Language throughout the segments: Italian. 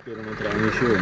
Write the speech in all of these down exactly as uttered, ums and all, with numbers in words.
Erano tra amici.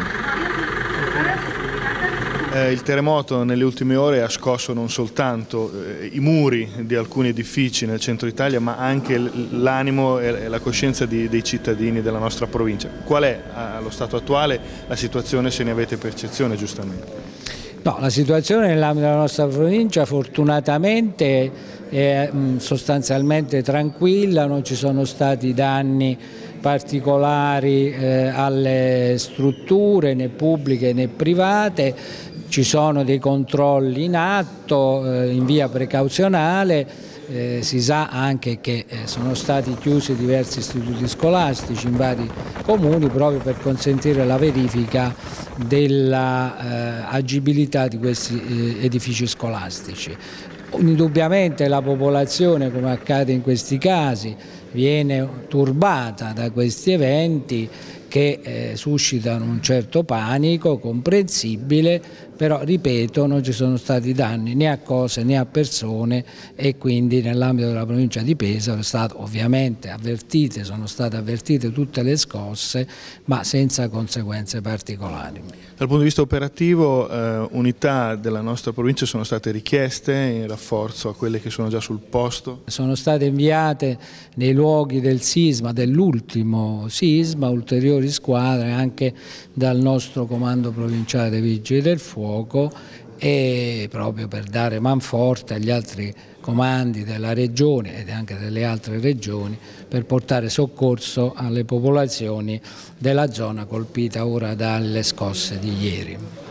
Eh, il terremoto nelle ultime ore ha scosso non soltanto eh, i muri di alcuni edifici nel centro Italia, ma anche l'animo e la coscienza di, dei cittadini della nostra provincia. Qual è allo stato attuale la situazione, se ne avete percezione giustamente? No, la situazione nell'ambito della nostra provincia fortunatamente è sostanzialmente tranquilla, non ci sono stati danni particolari eh, alle strutture né pubbliche né private, ci sono dei controlli in atto eh, in via precauzionale. Eh, si sa anche che eh, sono stati chiusi diversi istituti scolastici in vari comuni proprio per consentire la verifica dell'agibilità eh, di questi eh, edifici scolastici. Indubbiamente la popolazione, come accade in questi casi, viene turbata da questi eventi che eh, suscitano un certo panico comprensibile, però ripeto non ci sono stati danni né a cose né a persone e quindi nell'ambito della provincia di Pesaro è stato ovviamente avvertite, sono state avvertite tutte le scosse ma senza conseguenze particolari. Dal punto di vista operativo eh, unità della nostra provincia sono state richieste in rafforzo a quelle che sono già sul posto? Sono state inviate nei luoghi del sisma, dell'ultimo sisma, ulteriori squadre anche dal nostro comando provinciale dei Vigili del Fuoco e proprio per dare manforte agli altri comandi della regione ed anche delle altre regioni per portare soccorso alle popolazioni della zona colpita ora dalle scosse di ieri.